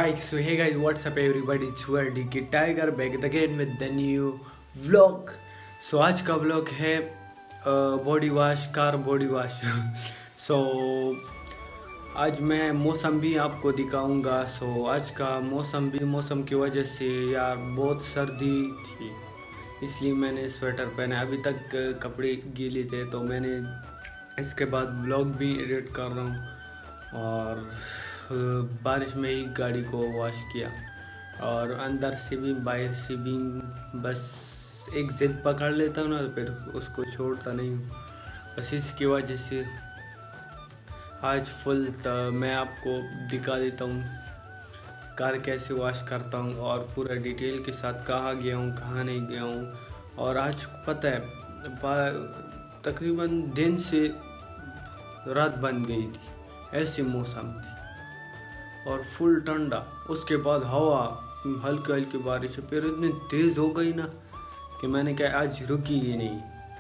Alright, so hey guys, what's up everybody? It's your DK Tiger back again with the new vlog. So आज का vlog है body wash, car body wash. So आज मैं मौसम भी आपको दिखाऊंगा. So आज का मौसम की वजह से यार बहुत सर्दी थी, इसलिए मैंने स्वेटर पहना. अभी तक कपड़े गीले थे तो मैंने इसके बाद व्लॉग भी एडिट कर रहा हूँ और बारिश में ही गाड़ी को वॉश किया और अंदर से भी बाहर से भी. बस एक जिद पकड़ लेता हूँ ना तो फिर उसको छोड़ता नहीं हूँ. बस इसकी वजह से आज फुल मैं आपको दिखा देता हूँ कार कैसे वॉश करता हूँ और पूरा डिटेल के साथ कहाँ गया हूँ कहाँ नहीं गया हूँ. और आज पता है तकरीबन दिन से रात बन गई थी, ऐसी मौसम थी और फुल ठंडा. उसके बाद हवा हल्की हल्की बारिश फिर इतनी तेज़ हो गई ना कि मैंने कहा आज रुकी ही नहीं.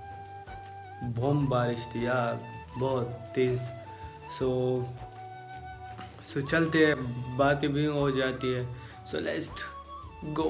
बम बारिश थी यार, बहुत तेज़. सो चलते हैं, बातें भी हो जाती है. So let's go.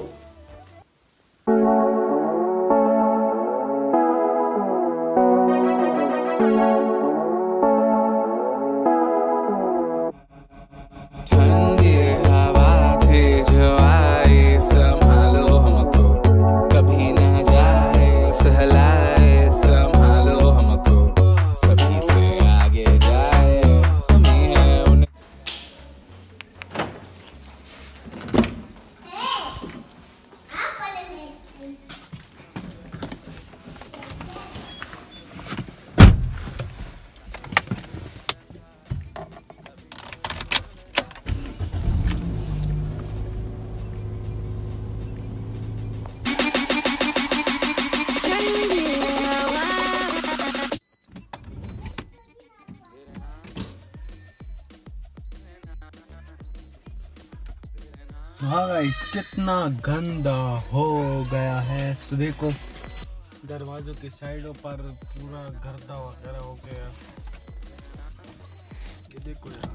हाँ गाइस, कितना गंदा हो गया है. तो देखो दरवाजों की साइडों पर पूरा गर्दा वगैरह हो गया. ये देखो यार.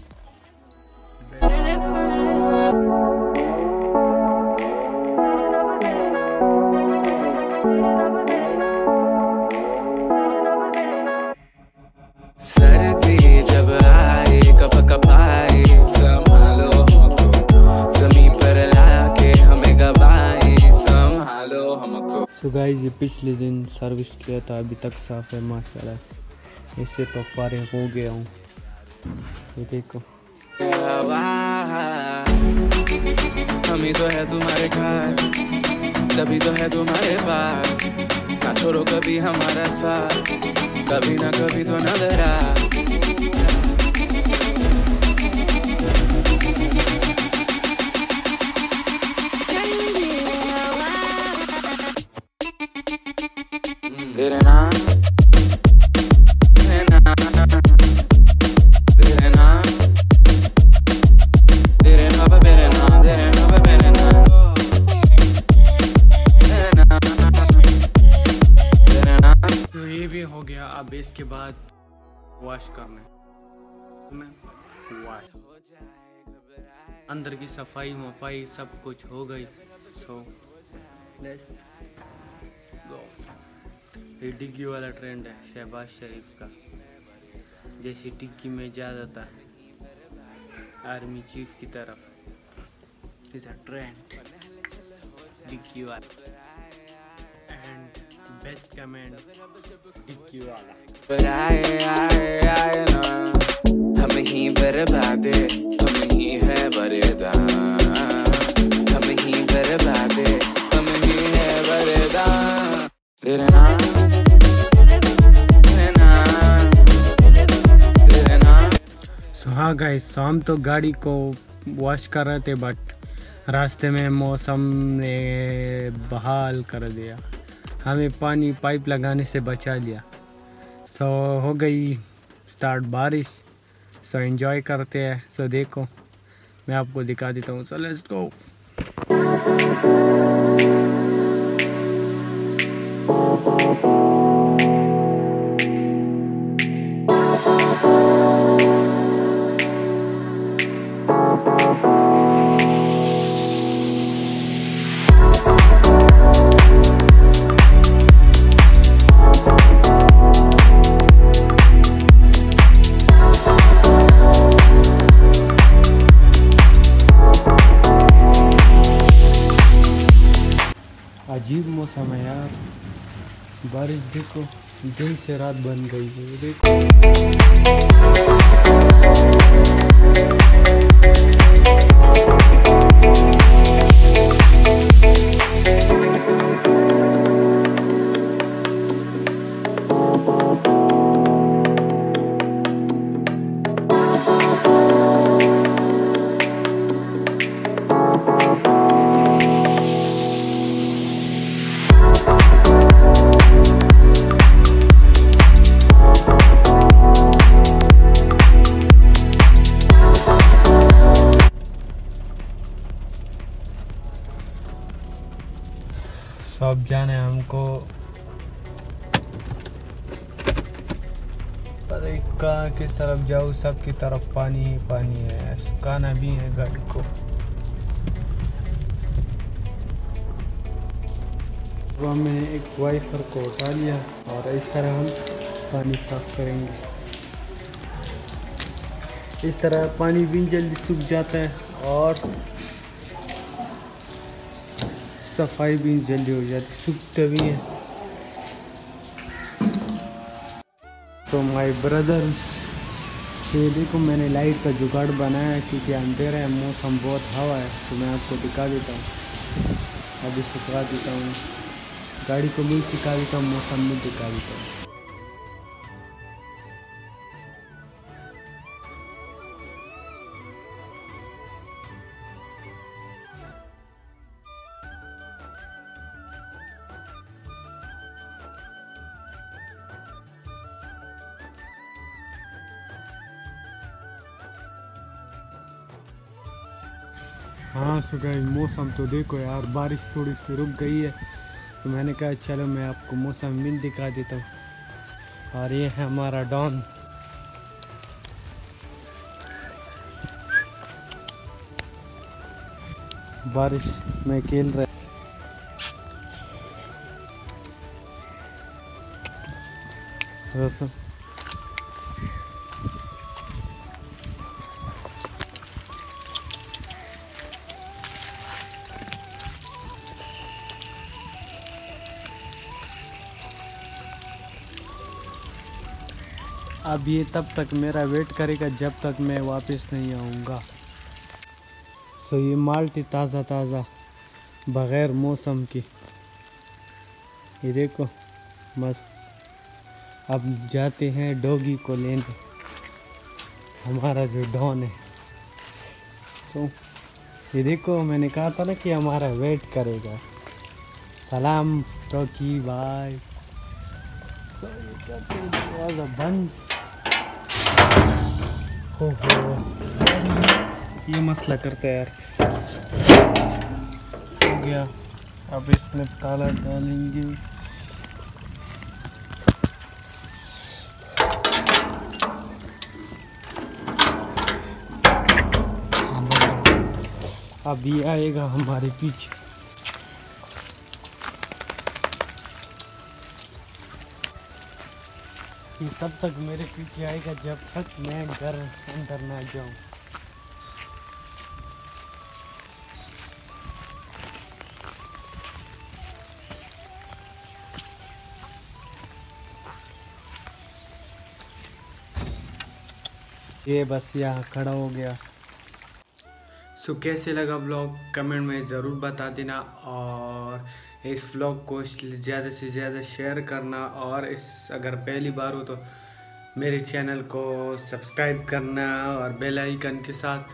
सर्दी जब आए कब कब आए संभालो हमको, जमीन पर लाके हमें गवाए संभालो हमको. सो गाइस, ये पिछले दिन सर्विस किया था, अभी तक साफ है माशाल्लाह से. इससे तो फारिग हो गया हूँ. ये देखो हम ही तो है तुम्हारे घर, तभी तो है तुम्हारे पास. ना छोड़ो कभी हमारा साथ, कभी ना कभी तो नजर आ. तेरे नाम हो गया. अब इसके बाद वॉश करना है. वॉश अंदर की सफाई वफाई सब कुछ हो गई. So let's go. ये डिग्गी वाला ट्रेंड है शहबाज शरीफ का, जैसे टिक्की में जा जाता है आर्मी चीफ की तरफ. इज अ ट्रेंड डिग्गी वाला एंड बेस्ट कमेंट टिक्की वाला. हम ही बर्बादे, हम ही है बरेदान. हम ही बर्बादे, हम ही है बरेदान. तेरे नाम हाँ गाइस, हम तो गाड़ी को वॉश कर रहे थे बट रास्ते में मौसम ने बहाल कर दिया. हमें पानी पाइप लगाने से बचा लिया. सो हो गई स्टार्ट बारिश. सो एंजॉय करते हैं. सो देखो मैं आपको दिखा देता हूँ. So let's go. अजीब मौसम है यार, बारिश देखो दिन से रात बन गई है देखो। अब जाने हमको पता नहीं कहाँ किस तरफ जाऊँ, सबकी तरफ पानी ही पानी है, सुखाना भी है गाड़ी को। तो हमने एक वाइपर को उठा लिया और इस तरह हम पानी साफ करेंगे। इस तरह पानी भी जल्दी सूख जाता है और सफाई भी जल्दी हो जाती, सूखते भी हैं। तो माय ब्रदर्स, ये देखो मैंने लाइट का जुगाड़ बनाया है क्योंकि अंधेरा है, मौसम बहुत हवा है। तो मैं आपको दिखा देता हूँ, अभी सुखा देता हूँ गाड़ी को, भी सिखा देता हूँ, मौसम भी दिखा देता हूँ। हाँ सुबह मौसम तो देखो यार, बारिश थोड़ी सी रुक गई है, तो मैंने कहा चलो मैं आपको मौसम भी दिखा देता हूँ। और ये है हमारा डॉन, बारिश में खेल रहा है। अब ये तब तक मेरा वेट करेगा जब तक मैं वापस नहीं आऊँगा। सो ये माल्टी ताज़ा ताज़ा बग़ैर मौसम की, ये देखो मस्त। अब जाते हैं डॉगी को लेने, हमारा जो डॉन है। सो ये देखो मैंने कहा था ना कि हमारा वेट करेगा। सलाम डॉगी भाई। बंद हो, ये मसला करता है यार। हो गया, अब इसमें ताला डालेंगे। अब ये आएगा हमारे पीछे। ये तब तक मेरे पीछे आएगा जब तक मैं घर अंदर ना जाऊं। ये बस यहाँ खड़ा हो गया। सो कैसे लगा व्लॉग कमेंट में ज़रूर बता देना, और इस व्लॉग को ज़्यादा से ज़्यादा शेयर करना, और इस अगर पहली बार हो तो मेरे चैनल को सब्सक्राइब करना और बेल आइकन के साथ।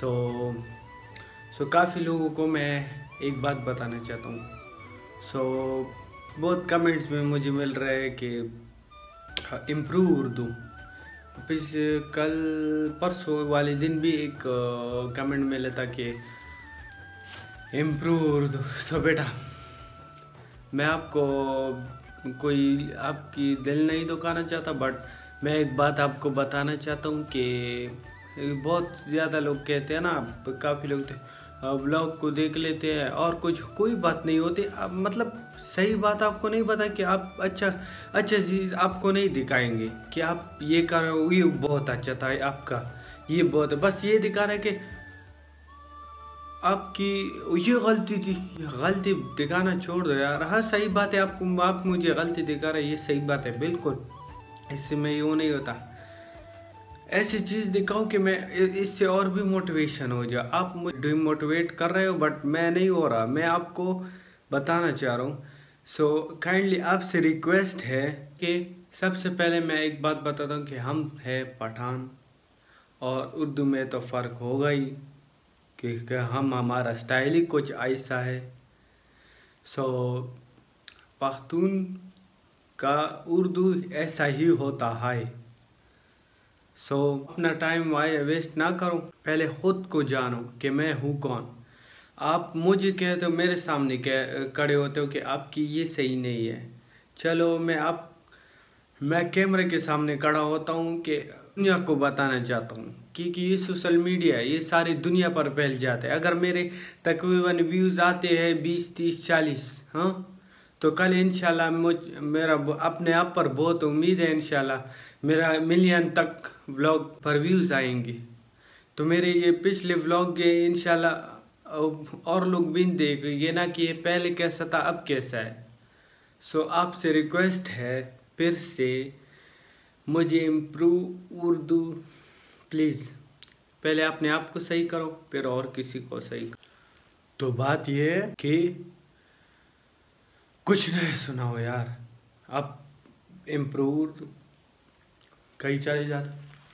सो काफ़ी लोगों को मैं एक बात बताना चाहता हूँ। बहुत कमेंट्स में मुझे मिल रहा है कि इम्प्रूव उर्दू। कल परसों वाले दिन भी एक कमेंट मिला था कि इम्प्रूव उर्दू। तो बेटा मैं आपको कोई आपकी दिल नहीं दुखाना चाहता, बट मैं एक बात आपको बताना चाहता हूँ कि बहुत ज़्यादा लोग कहते हैं ना, काफ़ी लोग ब्लॉग को देख लेते हैं और कोई बात नहीं होती। अब मतलब सही बात आपको नहीं पता कि आप अच्छा चीज़ आपको नहीं दिखाएंगे कि आप ये कर रहे हो, ये बहुत अच्छा था आपका, ये बहुत, बस ये दिखा रहे कि आपकी ये गलती थी, गलती दिखाना छोड़ दो यार। हाँ सही बात है, आप मुझे गलती दिखा रहे, ये सही बात है बिल्कुल, इससे मैं यूँ नहीं होता। ऐसी चीज़ दिखाओ कि मैं इससे और भी मोटिवेशन हो जाए। आप मुझे डिमोटिवेट कर रहे हो बट मैं नहीं हो रहा, मैं आपको बताना चाह रहा हूँ। सो काइंडली आपसे रिक्वेस्ट है कि सबसे पहले मैं एक बात बताता हूँ कि हम है पठान, और उर्दू में तो फ़र्क होगा ही क्योंकि हमारा स्टाइल ही कुछ ऐसा है। सो पख्तून का उर्दू ऐसा ही होता है। सो अपना टाइम वेस्ट ना करो, पहले ख़ुद को जानो कि मैं हूँ कौन। आप मुझे कहते हो, मेरे सामने खड़े होते हो कि आपकी ये सही नहीं है, चलो मैं कैमरे के सामने खड़ा होता हूँ कि दुनिया को बताना चाहता हूँ क्योंकि ये सोशल मीडिया ये सारी दुनिया पर फैल जाता है। अगर मेरे तकरीबन व्यूज़ आते हैं 20, 30, 40, हाँ, तो कल इंशाल्लाह मेरा अपने आप पर बहुत उम्मीद है, इंशाल्लाह मेरा मिलियन तक व्लॉग पर व्यूज़ आएंगे। तो मेरे ये पिछले व्लॉग इंशाल्लाह और लोग भी देखेंगे ना कि ये पहले कैसा था अब कैसा है। सो आपसे रिक्वेस्ट है फिर से, मुझे इम्प्रूव उर्दू प्लीज़, पहले अपने आप को सही करो फिर और किसी को सही करो। तो बात ये है कि कुछ नहीं सुनाओ यार, अब इम्प्रूव उर्दू कहीं चले जाते।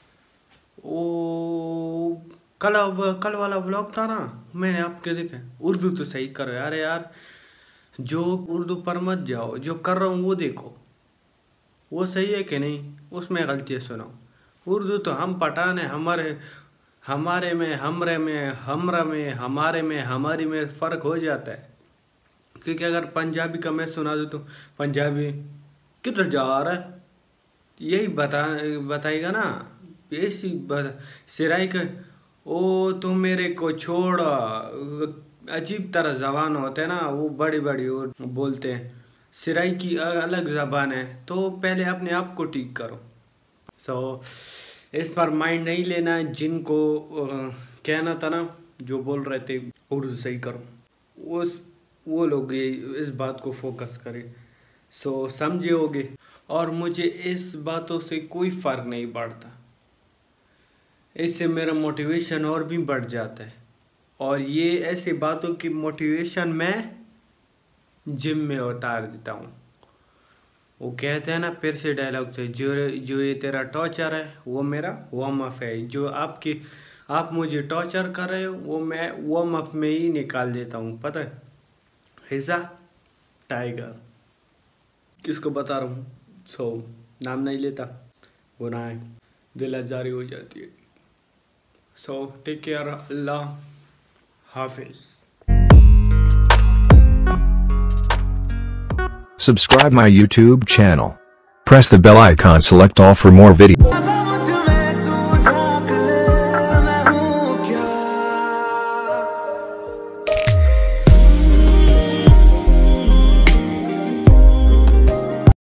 ओ कल वाला व्लॉग था ना, मैंने आपके देखा, उर्दू तो सही करो यार, जो उर्दू पर मत जाओ, जो कर रहा हूँ वो देखो, वो सही है कि नहीं, उसमें गलतियाँ सुनाओ। उर्दू तो हम पठान है, हमारे में, हमरा में, हमारी में फ़र्क हो जाता है। क्योंकि अगर पंजाबी का मैं सुना दूँ तो पंजाबी किधर जा रहा है यही बताएगा ना, ऐसी सिराई का ओ तुम मेरे को छोड़, अजीब तरह ज़बान होते हैं ना वो, बड़ी बोलते हैं। सिराई की अलग ज़बान है, तो पहले अपने आप को ठीक करो। सो इस पर माइंड नहीं लेना, जिनको कहना था ना, जो बोल रहे थे उर्दू सही करो, वो लोग इस बात को फोकस करें। सो समझे होगे, और मुझे इस बातों से कोई फ़र्क नहीं पड़ता, इससे मेरा मोटिवेशन और भी बढ़ जाता है। और ये ऐसी बातों की मोटिवेशन मैं जिम में उतार देता हूँ। वो कहते हैं ना, फिर से डायलॉग से, जो ये तेरा टॉर्चर है वो मेरा वार्म अप है। जो आप मुझे टॉर्चर कर रहे हो वो मैं वार्म अप में ही निकाल देता हूँ, पता है। हिजा टाइगर किसको बता रहा हूँ, सो नाम नहीं लेता, गुनाह है, दिल आजारी हो जाती है। सो टेक केयर, अल्लाह हाफिज। Subscribe my YouTube channel. Press the bell icon, select all for more videos.